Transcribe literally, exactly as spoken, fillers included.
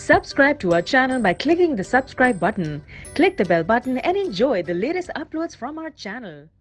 Subscribe to our channel by clicking the subscribe button. Click the bell button and enjoy the latest uploads from our channel.